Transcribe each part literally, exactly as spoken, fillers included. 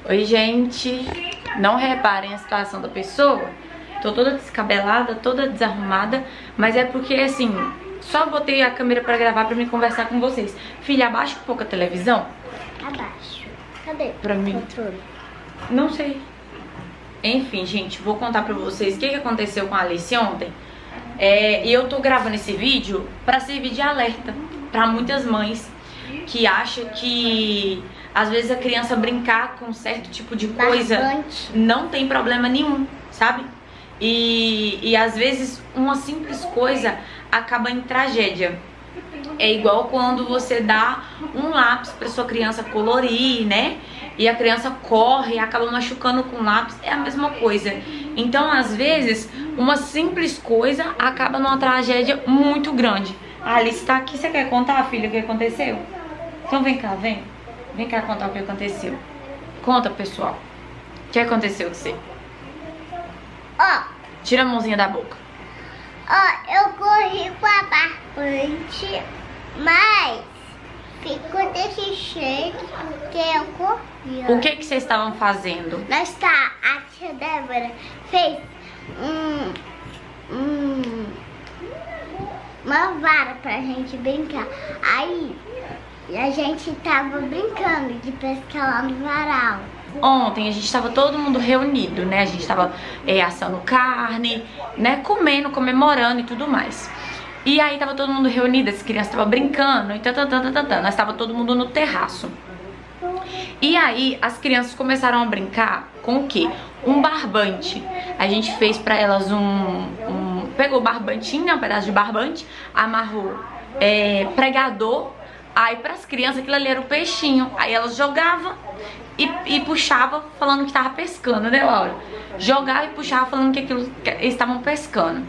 Oi, gente. Não reparem a situação da pessoa. Tô toda descabelada, toda desarrumada. Mas é porque, assim, só botei a câmera pra gravar pra me conversar com vocês. Filha, abaixa um pouco a televisão. Abaixo. Cadê? Pra mim. Controle. Não sei. Enfim, gente, vou contar pra vocês o que, que aconteceu com a Alice ontem. É, e eu tô gravando esse vídeo pra servir de alerta pra muitas mães que acham que às vezes a criança brincar com certo tipo de coisa Bastante. não tem problema nenhum, sabe? E, e às vezes uma simples coisa acaba em tragédia. É igual quando você dá um lápis pra sua criança colorir, né? E a criança corre e acaba machucando com o lápis, é a mesma coisa. Então, às vezes, uma simples coisa acaba numa tragédia muito grande. A Alice tá aqui, você quer contar, filha, o que aconteceu? Então vem cá, vem. Vem cá contar o que aconteceu. Conta, pessoal. O que aconteceu com você? Ó, Tira a mãozinha da boca. ó, eu corri com a barbante, mas ficou desse jeito porque eu corri. ó. O que que vocês estavam fazendo? Nós tá, a tia Débora fez um, um, uma vara pra gente brincar. Aí a gente tava brincando de pescar lá no varal. Ontem a gente tava todo mundo reunido, né? A gente tava é, assando carne, né? Comendo, comemorando e tudo mais. E aí tava todo mundo reunido, as crianças estavam brincando e tantã, tantã, tantã. Nós tava todo mundo no terraço. E aí as crianças começaram a brincar com o quê? Um barbante. A gente fez pra elas um... um pegou barbantinho, né? Um pedaço de barbante, amarrou é, pregador. Aí pras crianças aquilo ali era o peixinho. Aí elas jogavam e, e puxavam falando que tava pescando, né, Laura? Jogava e puxava falando que aquilo que eles estavam pescando.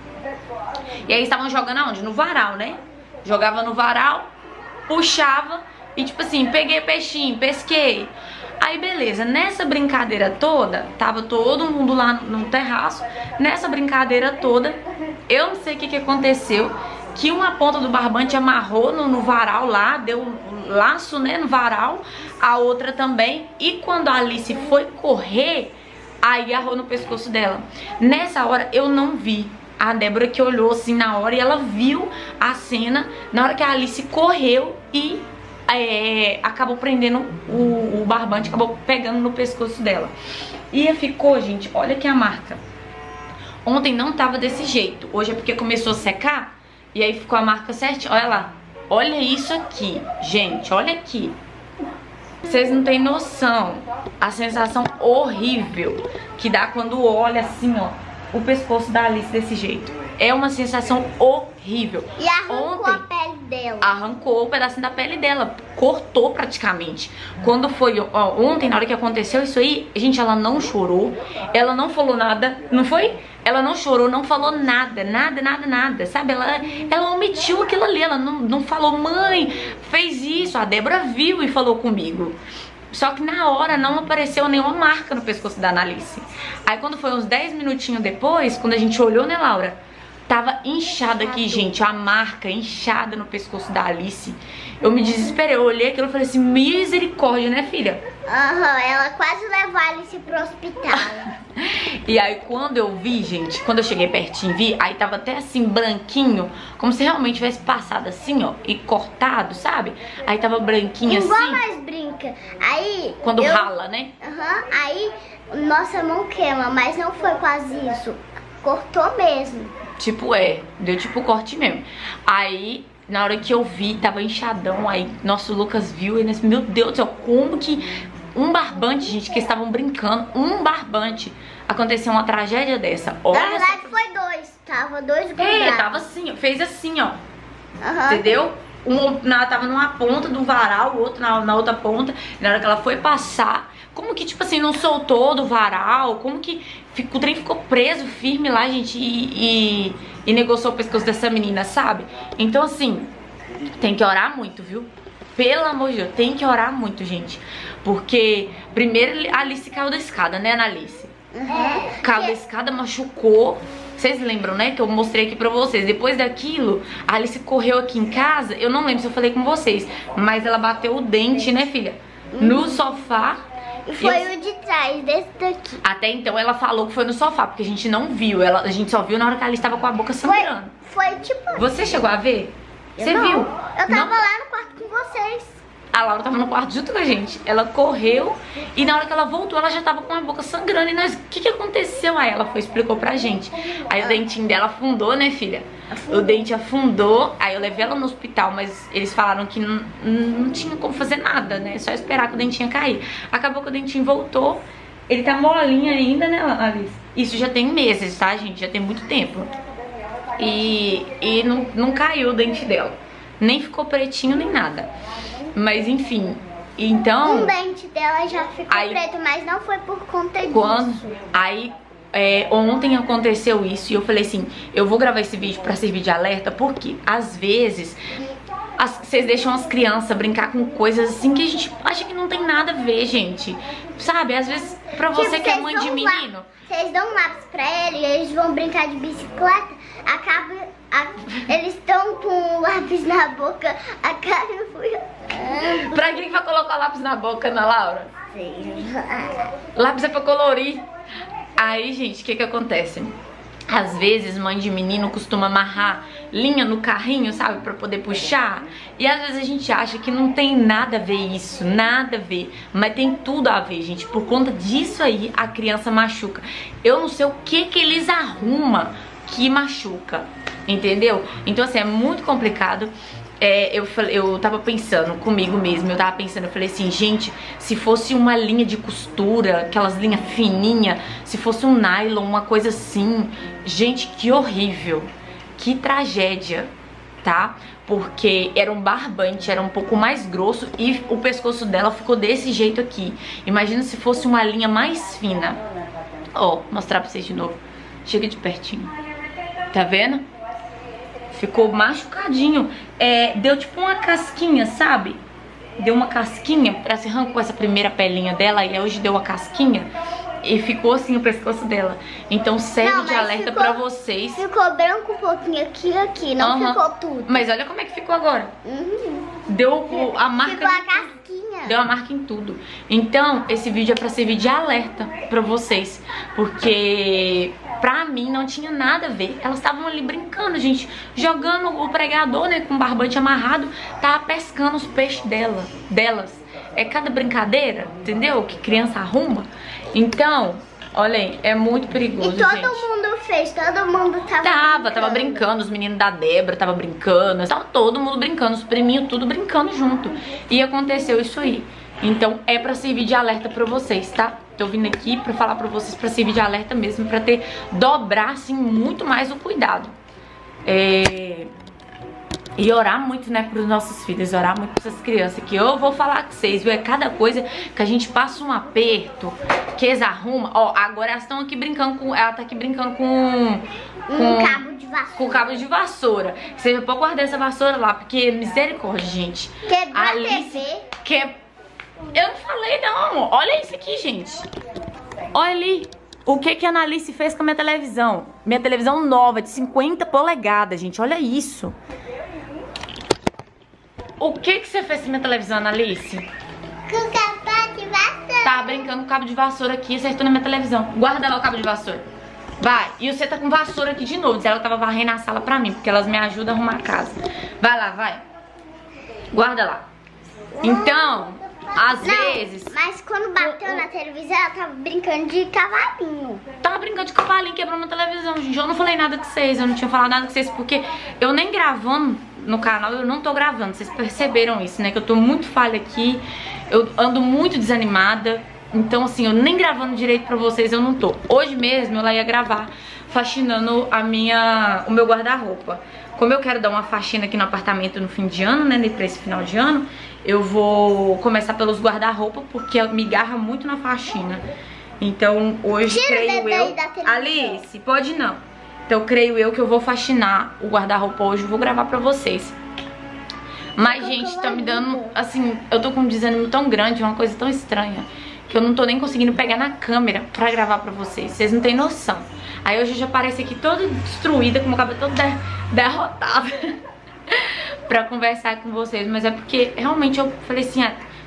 E aí estavam jogando aonde? No varal, né? Jogava no varal, puxava e tipo assim, peguei peixinho, pesquei. Aí beleza, nessa brincadeira toda, tava todo mundo lá no terraço. Nessa brincadeira toda, eu não sei o que que aconteceu, que uma ponta do barbante amarrou no, no varal lá, deu um laço, né, no varal, a outra também. E quando a Alice foi correr, aí agarrou no pescoço dela. Nessa hora eu não vi. A Débora que olhou assim na hora e ela viu a cena na hora que a Alice correu e é, acabou prendendo o, o barbante, acabou pegando no pescoço dela. E ficou, gente, olha aqui a marca. Ontem não tava desse jeito, hoje é porque começou a secar e aí ficou a marca certinha. Olha lá, olha isso aqui, gente, olha aqui. Vocês não têm noção a sensação horrível que dá quando olha assim, ó, o pescoço da Alice desse jeito. É uma sensação horrível. E arrancou Ontem, a pele dela. Arrancou o pedacinho da pele dela, cortou praticamente. Quando foi, ó, ontem, na hora que aconteceu isso aí, gente, ela não chorou, ela não falou nada, não foi? Ela não chorou, não falou nada, nada, nada, nada, sabe? Ela, ela omitiu aquilo ali, ela não, não falou, mãe, fez isso. A Débora viu e falou comigo. Só que na hora não apareceu nenhuma marca no pescoço da Alice. Aí quando foi uns dez minutinhos depois, quando a gente olhou, né, Laura? Tava inchada aqui, gente, a marca inchada no pescoço da Alice. Eu me desesperei, eu olhei aquilo e falei assim, misericórdia, né, filha? Aham, uhum, ela quase levou a Alice pro hospital. E aí quando eu vi, gente, quando eu cheguei pertinho e vi, aí tava até assim, branquinho, como se realmente tivesse passado assim, ó, e cortado, sabe? Aí tava branquinho Igual assim. nós brinca. Aí... Quando eu... rala, né? Aham, uhum, aí nossa mão queima, mas não foi quase isso. Cortou mesmo. Tipo, é, deu tipo corte mesmo. Aí, na hora que eu vi, tava inchadão. Aí, nosso Lucas viu e ele disse, meu Deus do céu, como que um barbante, gente, que estavam brincando, um barbante, aconteceu uma tragédia dessa. Olha. Na verdade essa... foi dois, tava dois grudados. É, tava assim, ó, fez assim, ó. Uhum. Entendeu? Um na, tava numa ponta do varal, o outro na, na outra ponta. Na hora que ela foi passar, como que, tipo assim, não soltou do varal? Como que ficou, o trem ficou preso, firme lá, gente, e, e, e negociou o pescoço dessa menina, sabe? Então, assim, tem que orar muito, viu? Pelo amor de Deus, tem que orar muito, gente. Porque, primeiro, a Alice caiu da escada, né, Ana Alice? Uhum. Caiu da escada, machucou. Vocês lembram, né, que eu mostrei aqui pra vocês. Depois daquilo, a Alice correu aqui em casa. Eu não lembro se eu falei com vocês, mas ela bateu o dente, né, filha? No sofá. E foi eu... o de trás, desse daqui. Até então ela falou que foi no sofá, porque a gente não viu. Ela, a gente só viu na hora que ela estava com a boca sangrando. Foi, foi tipo... Você chegou a ver? Você não. viu? Eu tava não? lá no quarto com vocês. A Laura tava no quarto junto com a gente. Ela correu e na hora que ela voltou, ela já tava com a boca sangrando. E nós, o que que aconteceu? Aí ela foi e explicou pra gente. Aí o dentinho dela afundou, né, filha? Afundou. O dente afundou. Aí eu levei ela no hospital, mas eles falaram que não, não tinha como fazer nada, né? Só esperar que o dentinho ia cair. Acabou que o dentinho voltou. Ele tá molinho ainda, né, Alice? Isso já tem meses, tá, gente? Já tem muito tempo. E, e não, não caiu o dente dela. Nem ficou pretinho, nem nada. Mas enfim, então... Um dente dela já ficou aí, preto, mas não foi por conta disso. Quando, aí, é, ontem aconteceu isso e eu falei assim, eu vou gravar esse vídeo pra servir de alerta, porque às vezes as, vocês deixam as crianças brincar com coisas assim que a gente acha que não tem nada a ver, gente. Sabe, às vezes pra você tipo, que é mãe de menino... Vocês dão um lápis pra ele, eles vão brincar de bicicleta, acaba... A, eles estão com o lápis na boca, a cara foi... Pra que vai colocar lápis na boca, Ana Laura? Sim. Lápis é pra colorir. Aí, gente, o que que acontece? Às vezes, mãe de menino costuma amarrar linha no carrinho, sabe? Pra poder puxar. E às vezes a gente acha que não tem nada a ver isso, nada a ver. Mas tem tudo a ver, gente. Por conta disso aí, a criança machuca. Eu não sei o que que eles arrumam que machuca, entendeu? Então, assim, é muito complicado. É, eu, eu tava pensando comigo mesmo, eu tava pensando, eu falei assim, gente, se fosse uma linha de costura, aquelas linhas fininhas, se fosse um nylon, uma coisa assim, gente, que horrível, que tragédia, tá? Porque era um barbante, era um pouco mais grosso e o pescoço dela ficou desse jeito aqui. Imagina se fosse uma linha mais fina. Ó, vou mostrar pra vocês de novo. Chega de pertinho. Tá vendo? Ficou machucadinho. É, deu tipo uma casquinha, sabe? Deu uma casquinha. Ela se arrancou essa primeira pelinha dela e hoje deu uma casquinha. E ficou assim o pescoço dela. Então serve não, de alerta ficou, pra vocês. Ficou branco um pouquinho aqui e aqui. Não uhum. ficou tudo. Mas olha como é que ficou agora. Uhum. Deu a marca. Ficou a casquinha. Deu a marca em tudo. Então esse vídeo é pra servir de alerta pra vocês. Porque... pra mim não tinha nada a ver. Elas estavam ali brincando, gente, jogando o pregador, né, com o barbante amarrado, tava pescando os peixes dela, delas. É cada brincadeira, entendeu? Que criança arruma. Então, olha aí, é muito perigoso, e todo gente. mundo fez, todo mundo tava Tava, brincando. tava brincando, os meninos da Débora tava brincando, tava todo mundo brincando, os priminhos tudo brincando junto. E aconteceu isso aí. Então é pra servir de alerta pra vocês, tá? Tô vindo aqui pra falar pra vocês, pra servir de alerta mesmo, pra ter, dobrar, assim, muito mais o cuidado. É... E orar muito, né, pros nossos filhos, orar muito pra essas crianças, que eu vou falar com vocês, viu? É cada coisa que a gente passa um aperto, que eles arrumam. Ó, agora elas estão aqui brincando com... Ela tá aqui brincando com... Com um cabo de vassoura. Com cabo de vassoura. Você já pode guardar essa vassoura lá, porque misericórdia, gente. Quebrou a T V. Que... Eu não falei, não. Olha isso aqui, gente. Olha ali. O que que a Analice fez com a minha televisão. Minha televisão nova, de cinquenta polegadas, gente. Olha isso. O que que você fez com a minha televisão, Analice? Com o cabo de vassoura. Tá brincando com o cabo de vassoura aqui, acertou na minha televisão. Guarda lá o cabo de vassoura. Vai. E você tá com vassoura aqui de novo. Ela tava varrendo a sala pra mim, porque elas me ajudam a arrumar a casa. Vai lá, vai. Guarda lá. Então... Às não, vezes... Mas quando bateu eu, na televisão, ela tava brincando de cavalinho. Tava brincando de cavalinho, quebrou na televisão, gente. Eu não falei nada com vocês, eu não tinha falado nada com vocês, porque eu nem gravando no canal, eu não tô gravando. Vocês perceberam isso, né? Que eu tô muito falha aqui, eu ando muito desanimada. Então, assim, eu nem gravando direito pra vocês, eu não tô. Hoje mesmo, eu lá ia gravar, faxinando a minha, o meu guarda-roupa. Como eu quero dar uma faxina aqui no apartamento no fim de ano, né, pra esse final de ano, eu vou começar pelos guarda-roupa, porque me garra muito na faxina. Então, hoje, Tira creio eu... Alice, pode não. Então, creio eu que eu vou faxinar o guarda-roupa hoje, eu vou gravar pra vocês. Mas, gente, tá me dando, assim, eu tô com um desânimo tão grande, uma coisa tão estranha, que eu não tô nem conseguindo pegar na câmera pra gravar pra vocês. Vocês não têm noção. Aí hoje eu já apareci aqui toda destruída, com o meu cabelo todo der derrotado pra conversar com vocês. Mas é porque realmente eu falei assim, ah,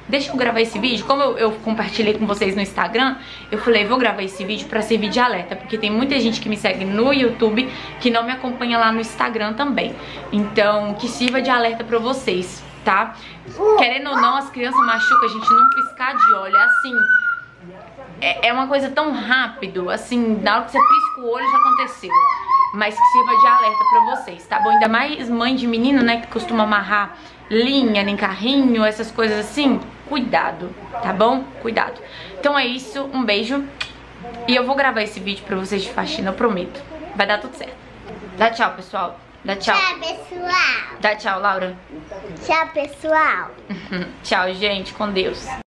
deixa eu gravar esse vídeo. Como eu, eu compartilhei com vocês no Instagram, eu falei, vou gravar esse vídeo pra servir de alerta, porque tem muita gente que me segue no YouTube que não me acompanha lá no Instagram também. Então, que sirva de alerta pra vocês, tá? Querendo ou não, as crianças machucam a gente num piscar de olho, é assim... É, é uma coisa tão rápido, assim, na hora que você pisca o olho já aconteceu. Mas que sirva de alerta pra vocês, tá bom? Ainda mais mãe de menino, né, que costuma amarrar linha em carrinho, essas coisas assim. Cuidado, tá bom? Cuidado. Então é isso, um beijo. E eu vou gravar esse vídeo pra vocês de faxina, eu prometo. Vai dar tudo certo. Dá tchau, pessoal. Dá tchau. Tchau, pessoal. Dá tchau, Laura. Tchau, pessoal. Tchau, gente. Com Deus.